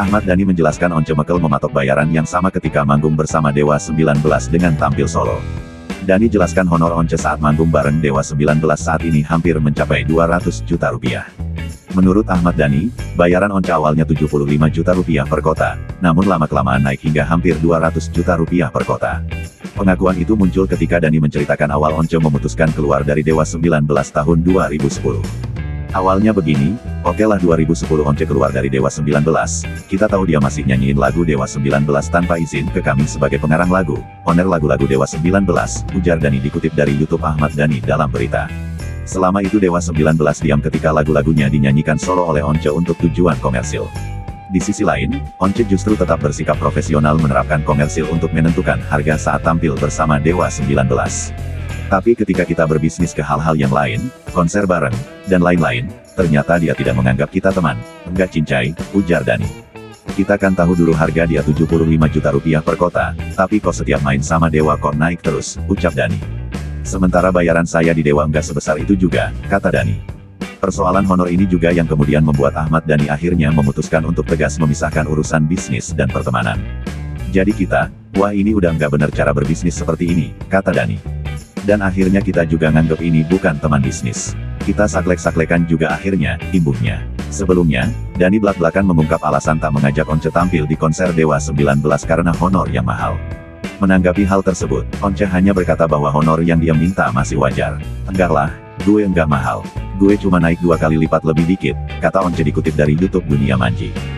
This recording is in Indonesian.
Ahmad Dhani menjelaskan Once Mekel mematok bayaran yang sama ketika manggung bersama Dewa 19 dengan tampil solo. Dhani jelaskan honor Once saat manggung bareng Dewa 19 saat ini hampir mencapai 200 juta rupiah. Menurut Ahmad Dhani, bayaran Once awalnya 75 juta rupiah per kota, namun lama-kelamaan naik hingga hampir 200 juta rupiah per kota. Pengakuan itu muncul ketika Dhani menceritakan awal Once memutuskan keluar dari Dewa 19 tahun 2010. Awalnya begini, okelah 2010 Once keluar dari Dewa 19, kita tahu dia masih nyanyiin lagu Dewa 19 tanpa izin ke kami sebagai pengarang lagu, owner lagu-lagu Dewa 19, ujar Dhani dikutip dari YouTube Ahmad Dhani dalam berita. Selama itu Dewa 19 diam ketika lagu-lagunya dinyanyikan solo oleh Once untuk tujuan komersil. Di sisi lain, Once justru tetap bersikap profesional menerapkan komersil untuk menentukan harga saat tampil bersama Dewa 19. Tapi ketika kita berbisnis ke hal-hal yang lain, konser bareng, dan lain-lain, ternyata dia tidak menganggap kita teman. Enggak cincai, ujar Dhani. Kita kan tahu dulu harga dia 75 juta rupiah per kota, tapi kok setiap main sama Dewa kok naik terus, ucap Dhani. Sementara bayaran saya di Dewa enggak sebesar itu juga, kata Dhani. Persoalan honor ini juga yang kemudian membuat Ahmad Dhani akhirnya memutuskan untuk tegas memisahkan urusan bisnis dan pertemanan. Jadi kita, wah ini udah enggak benar cara berbisnis seperti ini, kata Dhani. Dan akhirnya kita juga nganggep ini bukan teman bisnis. Kita saklek-saklekan juga akhirnya, imbuhnya. Sebelumnya, Dhani belak-belakan mengungkap alasan tak mengajak Once tampil di konser Dewa 19 karena honor yang mahal. Menanggapi hal tersebut, Once hanya berkata bahwa honor yang dia minta masih wajar. Enggak lah, gue enggak mahal. Gue cuma naik 2 kali lipat lebih dikit, kata Once dikutip dari YouTube Dunia Manji.